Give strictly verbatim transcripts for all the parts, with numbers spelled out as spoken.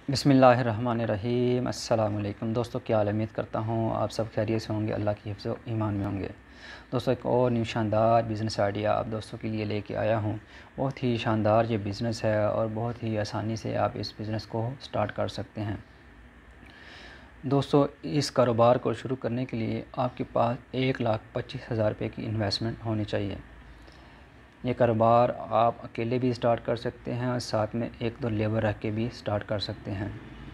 बिस्मिल्लाहिर्रहमानिर्रहीम। अस्सलाम वालेकुम दोस्तों, क्या हाल है? उम्मीद करता हूँ आप सब खैरियत से होंगे, अल्लाह की हिफ्ज़ व ईमान में होंगे। दोस्तों, एक और न्यू शानदार बिज़नेस आइडिया आप दोस्तों के लिए लेके आया हूँ। बहुत ही शानदार ये बिज़नेस है और बहुत ही आसानी से आप इस बिज़नेस को स्टार्ट कर सकते हैं। दोस्तों, इस कारोबार को शुरू करने के लिए आपके पास एक लाख पच्चीस हज़ार रुपये की इन्वेस्टमेंट होनी चाहिए। ये कारोबार आप अकेले भी स्टार्ट कर सकते हैं और साथ में एक दो लेबर रख के भी स्टार्ट कर सकते हैं।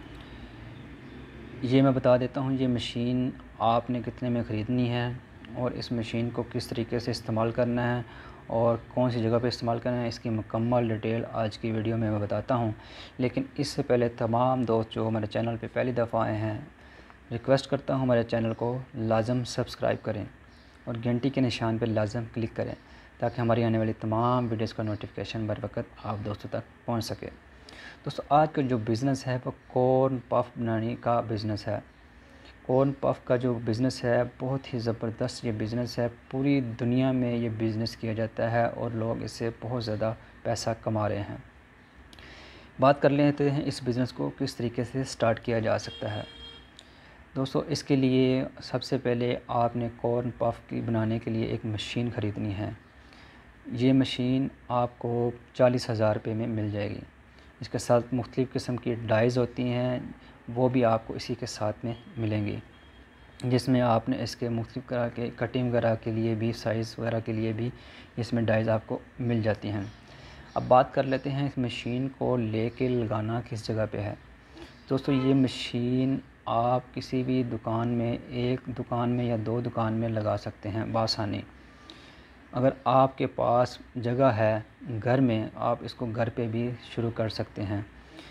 ये मैं बता देता हूँ, ये मशीन आपने कितने में ख़रीदनी है और इस मशीन को किस तरीके से इस्तेमाल करना है और कौन सी जगह पे इस्तेमाल करना है, इसकी मुकम्मल डिटेल आज की वीडियो में मैं बताता हूँ। लेकिन इससे पहले तमाम दोस्त जो हमारे चैनल पे पहली दफ़ा आए हैं, रिक्वेस्ट करता हूँ हमारे चैनल को लाजम सब्सक्राइब करें और घंटी के निशान पर लाजम क्लिक करें ताकि हमारी आने वाली तमाम वीडियोज़ का नोटिफिकेशन बर वक्त आप दोस्तों तक पहुँच सके। दोस्तों, आज का जो बिज़नेस है वो कॉर्न पफ बनाने का बिज़नेस है। कॉर्न पफ का जो बिज़नेस है बहुत ही ज़बरदस्त ये बिज़नेस है। पूरी दुनिया में ये बिज़नेस किया जाता है और लोग इससे बहुत ज़्यादा पैसा कमा रहे हैं। बात कर लेते हैं इस बिज़नेस को किस तरीके से स्टार्ट किया जा सकता है। दोस्तों, इसके लिए सबसे पहले आपने कॉर्न पफ की बनाने के लिए एक मशीन ख़रीदनी है। ये मशीन आपको चालीस हज़ार रुपये में मिल जाएगी। इसके साथ मुख्तलिफ़ किस्म की डाइज़ होती हैं, वो भी आपको इसी के साथ में मिलेंगी, जिसमें आपने इसके मुख्तलिफ़ तरह के कटिंग वगैरह के लिए भी, साइज़ वगैरह के लिए भी इसमें डाइज़ आपको मिल जाती हैं। अब बात कर लेते हैं इस मशीन को लेके लगाना किस जगह पे है। दोस्तों, ये मशीन आप किसी भी दुकान में, एक दुकान में या दो दुकान में लगा सकते हैं बआसानी। अगर आपके पास जगह है घर में, आप इसको घर पे भी शुरू कर सकते हैं।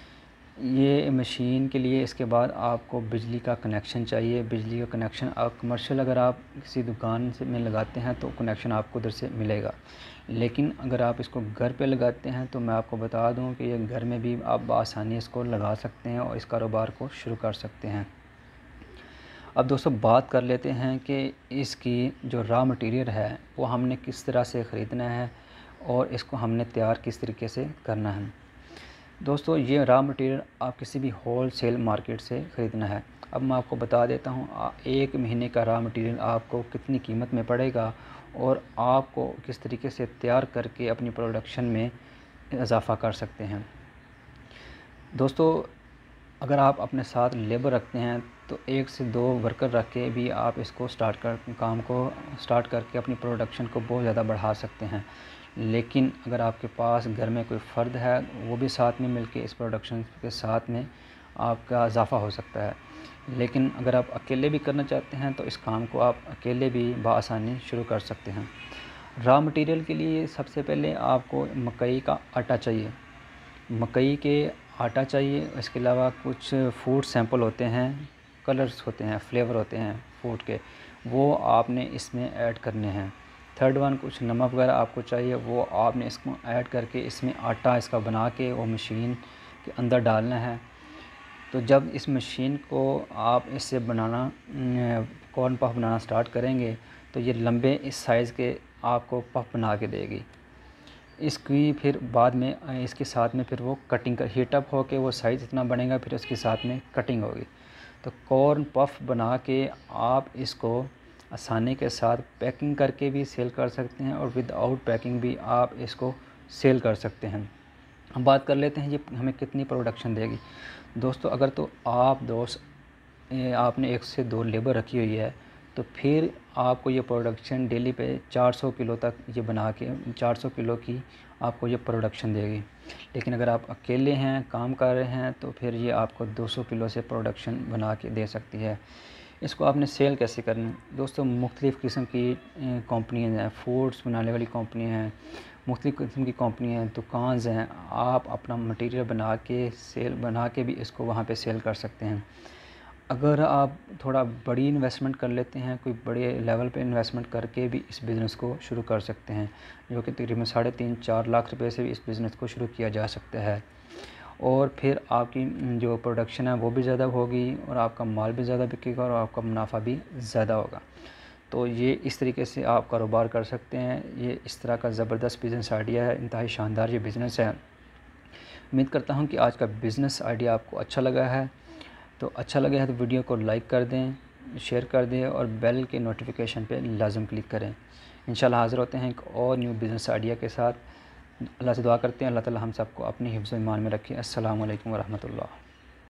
ये मशीन के लिए इसके बाद आपको बिजली का कनेक्शन चाहिए। बिजली का कनेक्शन आप कमर्शियल अगर आप किसी दुकान से में लगाते हैं तो कनेक्शन आपको उधर से मिलेगा, लेकिन अगर आप इसको घर पे लगाते हैं तो मैं आपको बता दूं कि ये घर में भी आप आसानी इसको लगा सकते हैं और इस कारोबार को शुरू कर सकते हैं। अब दोस्तों, बात कर लेते हैं कि इसकी जो रॉ मटेरियल है वो हमने किस तरह से ख़रीदना है और इसको हमने तैयार किस तरीके से करना है। दोस्तों, ये रॉ मटेरियल आप किसी भी होल सेल मार्केट से ख़रीदना है। अब मैं आपको बता देता हूँ एक महीने का रॉ मटेरियल आपको कितनी कीमत में पड़ेगा और आपको किस तरीके से तैयार करके अपनी प्रोडक्शन में इजाफ़ा कर सकते हैं। दोस्तों, अगर आप अपने साथ लेबर रखते हैं तो एक से दो वर्कर रख के भी आप इसको स्टार्ट कर काम को स्टार्ट करके अपनी प्रोडक्शन को बहुत ज़्यादा बढ़ा सकते हैं। लेकिन अगर आपके पास घर में कोई फ़र्द है, वो भी साथ में मिलके इस प्रोडक्शन के साथ में आपका इजाफ़ा हो सकता है। लेकिन अगर आप अकेले भी करना चाहते हैं तो इस काम को आप अकेले भी बआसानी शुरू कर सकते हैं। रॉ मटेरियल के लिए सबसे पहले आपको मकई का आटा चाहिए, मकई के आटा चाहिए। इसके अलावा कुछ फूड सैंपल होते हैं, कलर्स होते हैं, फ्लेवर होते हैं फूड के, वो आपने इसमें ऐड करने हैं। थर्ड वन, कुछ नमक वगैरह आपको चाहिए, वो आपने इसको ऐड करके इसमें आटा इसका बना के वो मशीन के अंदर डालना है। तो जब इस मशीन को आप इससे बनाना कॉर्न पफ बनाना स्टार्ट करेंगे तो ये लंबे इस साइज़ के आपको पफ बना के देगी। इसकी फिर बाद में इसके साथ में फिर वो कटिंग कर हीटअप हो के वो साइज़ इतना बनेगा, फिर उसके साथ में कटिंग होगी। तो कॉर्न पफ बना के आप इसको आसानी के साथ पैकिंग करके भी सेल कर सकते हैं और विदाउट पैकिंग भी आप इसको सेल कर सकते हैं। हम बात कर लेते हैं ये हमें कितनी प्रोडक्शन देगी। दोस्तों, अगर तो आप दोस्त आपने एक से दो लेबर रखी हुई है तो फिर आपको ये प्रोडक्शन डेली पे चार सौ किलो तक ये बना के चार सौ किलो की आपको ये प्रोडक्शन देगी। लेकिन अगर आप अकेले हैं, काम कर रहे हैं, तो फिर ये आपको दो सौ किलो से प्रोडक्शन बना के दे सकती है। इसको आपने सेल कैसे करना है? दोस्तों, मुख्तलिफ़ किस्म की कंपनियाँ हैं, फूड्स बनाने वाली कंपनियाँ हैं, मुख्तलिफ़ किस्म की कंपनियाँ हैं, दुकान हैं। आप अपना मटेरियल बना के सेल बना के भी इसको वहाँ पे सेल कर सकते हैं। अगर आप थोड़ा बड़ी इन्वेस्टमेंट कर लेते हैं, कोई बड़े लेवल पे इन्वेस्टमेंट करके भी इस बिज़नेस को शुरू कर सकते हैं, जो कि तकरीबन साढ़े तीन चार लाख रुपए से भी इस बिज़नेस को शुरू किया जा सकता है। और फिर आपकी जो प्रोडक्शन है वो भी ज़्यादा होगी और आपका माल भी ज़्यादा बिकेगा और आपका मुनाफा भी ज़्यादा होगा। तो ये इस तरीके से आप कारोबार कर सकते हैं। ये इस तरह का ज़बरदस्त बिज़नेस आइडिया है, इंतहाई शानदार ये बिज़नेस है। उम्मीद करता हूँ कि आज का बिज़नेस आइडिया आपको अच्छा लगा है। तो अच्छा लगा है तो वीडियो को लाइक कर दें, शेयर कर दें और बेल के नोटिफिकेशन पे लाजम क्लिक करें। इंशाल्लाह हाज़िर होते हैं एक और न्यू बिज़नेस आइडिया के साथ। अल्लाह से दुआ करते हैं अल्लाह ताला हम सबको अपनी हिफ्ज़-ओ-ईमान में रखे। अस्सलामु अलैकुम व रहमतुल्लाह।